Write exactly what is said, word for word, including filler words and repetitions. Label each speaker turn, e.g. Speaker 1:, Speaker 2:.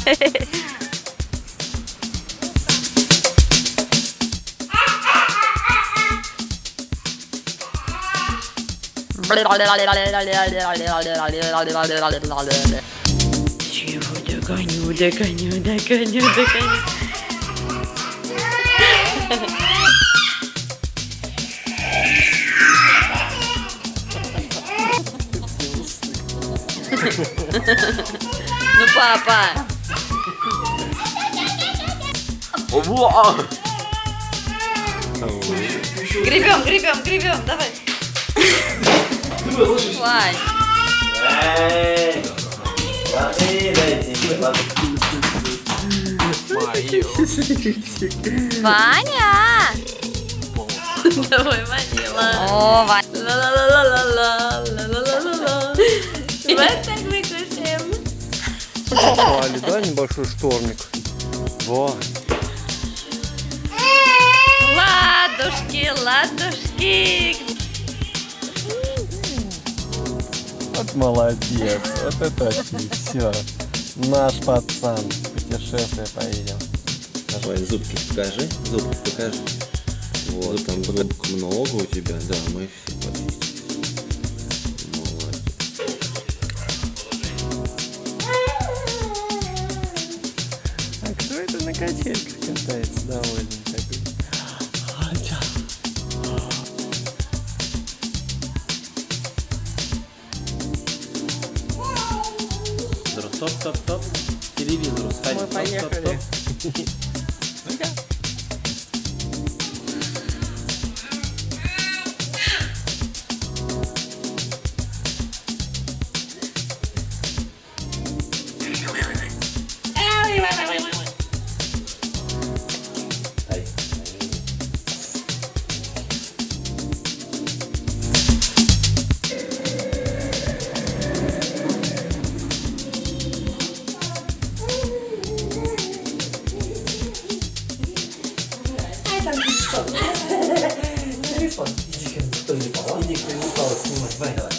Speaker 1: Чего догоню, догоню, догоню, догоню. Ну, папа. Гребем, гребем, гребем, давай. Давай. Ваня! Давай, Ванила. О, Ваня. Ла-ла-ла-ла-ла-ла-ла-ла-ла. Вот так выкушаем.
Speaker 2: Попали, да, небольшой штормик? Во.
Speaker 1: Ладушки, ладушки.
Speaker 2: Вот молодец, вот это все. Наш пацан. Путешествие поедем.
Speaker 3: Давай зубки покажи, зубки покажи. Вот там зубок много у тебя, да, мы все почистили. Молодец.
Speaker 2: А кто это на качельках катается? Довольный такой.
Speaker 3: Стоп, стоп, стоп. Телевизору сходи.
Speaker 2: Мы поехали. Ну-ка.
Speaker 4: Телефон. Иди, кто не упал? Иди, кто не упал, снимать. Давай, давай.